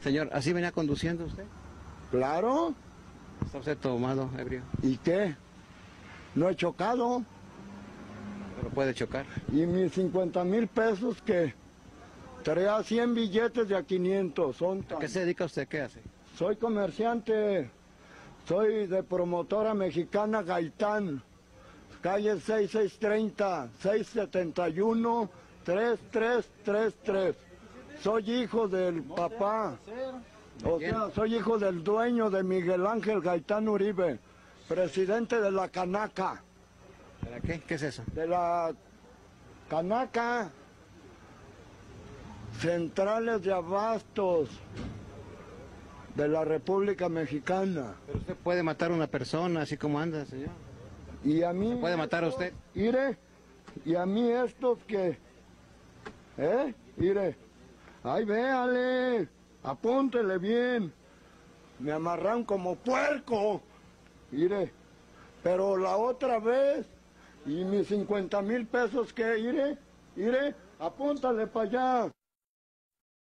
Señor, ¿así venía conduciendo usted? Claro. ¿Está usted tomado, ebrio? ¿Y qué? No he chocado. Pero puede chocar. Y mis 50,000 pesos que traía 100 billetes de a 500. ¿A qué se dedica usted? ¿Qué hace? Soy comerciante. Soy de promotora mexicana Gaitán. Calle 6630, 671, 3333. Soy hijo del papá. O sea, soy hijo del dueño de Miguel Ángel Gaitán Uribe, presidente de la Canaca. ¿De la qué? ¿Qué es eso? De la Canaca. Centrales de abastos de la República Mexicana. Pero usted puede matar a una persona así como anda, señor. Y a mí... ¿Puede matar a usted? Mire, y a mí estos que... Mire, ay, véale, apúntele bien. Me amarran como puerco. Mire, pero la otra vez, y mis 50,000 pesos que, mire, apúntale para allá.